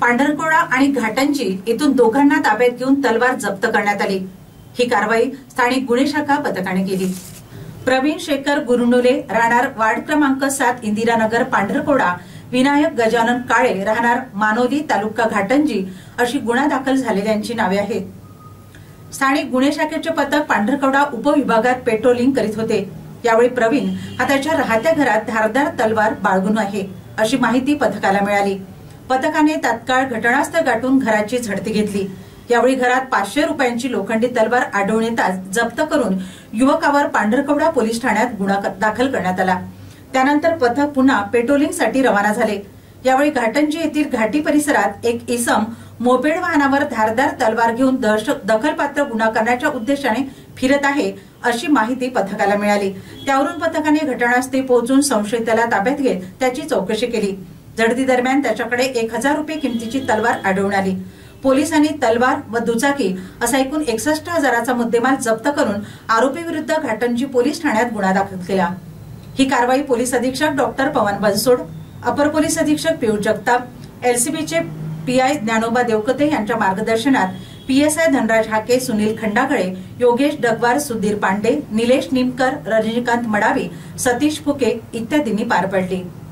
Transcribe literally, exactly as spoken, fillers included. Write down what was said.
पांढरकवडा आणि घाटंजी येथून दोघांना ताब्यात घेऊन तलवार जप्त करण्यात आली। ही कारवाई स्थानिक गुन्हे शाखा पथकाने केली। प्रवीण शेखर गुरुनोले राहणार वार्ड क्रमांक सात इंदिरानगर पांढरकवडा, विनायक गजानन काळे राहणार मानोली तालुका घाटंजी अशी गुन्हा दाखल झालेल्यांची नावे आहेत। स्थानिक गुन्हे शाखेचे पथक पांढरकवडा उपविभागात पेट्रोलिंग करीत होते। यावेळी प्रवीण हा त्याच्या राहत्या घरात धारदार तलवार बाळगून आहे अशी माहिती पथकाला मिळाली। पथकाने तात्काळ घटनास्थळ गाठून घराची झडती घेतली। यावेळी घरात पाचशे रुपयांची लोखंडी तलवार आढळून येताच जप्त करून युवकावर पांढरकवडा पोलीस ठाण्यात गुन्हा दाखल करण्यात आला। त्यानंतर पथक पुन्हा पेट्रोलिंगसाठी रवाना झाले। यावेळी घाटंजी येथील घाटी परिसरात एक इसम मोपेड वाहनावर धारदार तलवार घेऊन दखलपात्र गुन्हा करण्याच्या उद्देशाने फिरत आहे अशी माहिती पथकाला मिळाली। त्यावरून पथकाने घटनास्थळी पोहोचून संशयिताला ताब्यात घेत त्याची चौकशी केली। झडती दरम्यान त्याच्याकडे एक हजार रुपये किमतीची तलवार आढळून आली। पोलिसांनी तलवार व दुचाकी असा एकूण एकसष्ट हजाराचा मुद्देमाल जप्त करून आरोपी विरुद्ध घाटंजी पोलीस ठाण्यात गुन्हा दाखल केला। ही कारवाई पोलीस अधीक्षक डॉक्टर पवन बनसोड, अपर पोलीस अधीक्षक पियुष जगताप, एलसीबीचे पीआय ज्ञानोबा देवकते यांच्या मार्गदर्शनात पीएसआय धनराज हाके, सुनील खंडागळे, योगेश डगवार, सुधीर पांडे, निलेश निमकर, रजनीकांत मडावी, सतीश फुके इत्यादींनी पार पडली।